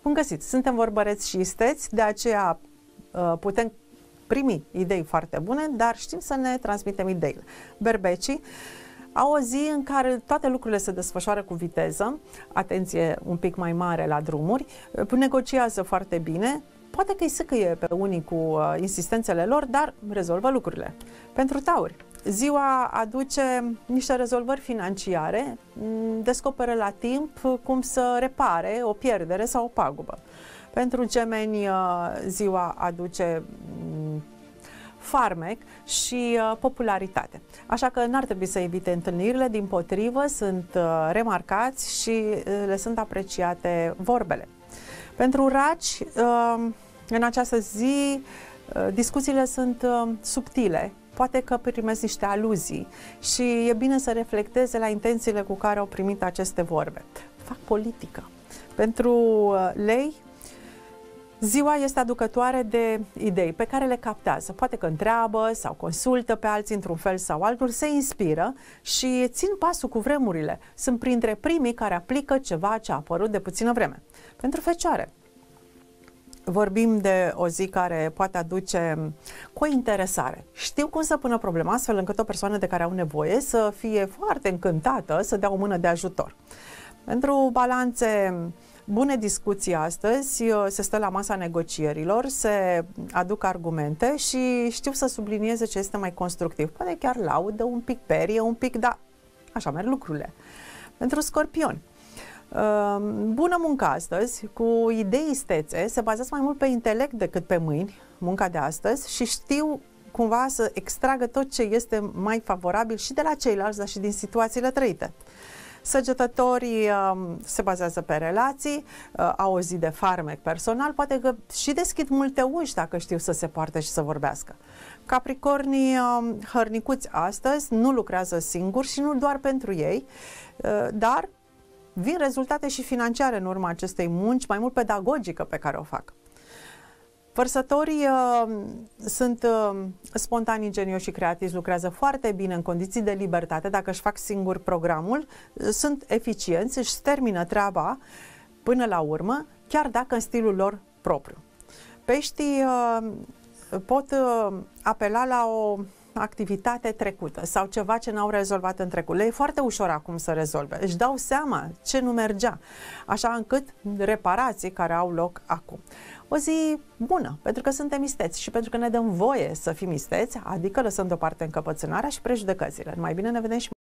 Bun găsit! Suntem vorbăreți și isteți, de aceea putem primi idei foarte bune, dar știm să ne transmitem ideile. Berbecii au o zi în care toate lucrurile se desfășoară cu viteză, atenție un pic mai mare la drumuri, negociază foarte bine, poate că îi sâcâie pe unii cu insistențele lor, dar rezolvă lucrurile. Pentru tauri, ziua aduce niște rezolvări financiare, descoperă la timp cum să repare o pierdere sau o pagubă. Pentru gemeni, ziua aduce farmec și popularitate. Așa că n-ar trebui să evite întâlnirile, dimpotrivă, sunt remarcați și le sunt apreciate vorbele. Pentru raci, în această zi, discuțiile sunt subtile, poate că primesc niște aluzii și e bine să reflecteze la intențiile cu care au primit aceste vorbe. Fac politică. Pentru lei, ziua este aducătoare de idei pe care le captează. Poate că întreabă sau consultă pe alții într-un fel sau altul, se inspiră și țin pasul cu vremurile. Sunt printre primii care aplică ceva ce a apărut de puțină vreme. Pentru fecioare, vorbim de o zi care poate aduce cointeresare. Știu cum să pună problema astfel încât o persoană de care au nevoie să fie foarte încântată să dea o mână de ajutor. Pentru balanțe, bune discuții astăzi, se stă la masa negocierilor, se aduc argumente și știu să sublinieze ce este mai constructiv. Poate chiar laudă un pic, perie un pic, dar așa merg lucrurile. Pentru scorpioni, bună muncă astăzi, cu idei istețe, se bazează mai mult pe intelect decât pe mâini, munca de astăzi, și știu cumva să extragă tot ce este mai favorabil și de la ceilalți, dar și din situațiile trăite. Săgetătorii se bazează pe relații, au o zi de farmec personal, poate că și deschid multe uși dacă știu să se poarte și să vorbească. Capricornii hărnicuți astăzi nu lucrează singuri și nu doar pentru ei, dar vin rezultate și financiare în urma acestei munci, mai mult pedagogică pe care o fac. Vărsătorii sunt spontani, ingenioși și creativi, lucrează foarte bine în condiții de libertate, dacă își fac singur programul, sunt eficienți, își termină treaba până la urmă, chiar dacă în stilul lor propriu. Peștii pot apela la o activitate trecută sau ceva ce n-au rezolvat în trecut. Le e foarte ușor acum să rezolve. Își dau seama ce nu mergea, așa încât reparații care au loc acum. O zi bună, pentru că suntem isteți și pentru că ne dăm voie să fim isteți, adică lăsăm deoparte încăpățânarea și prejudecățile. Mai bine ne vedem și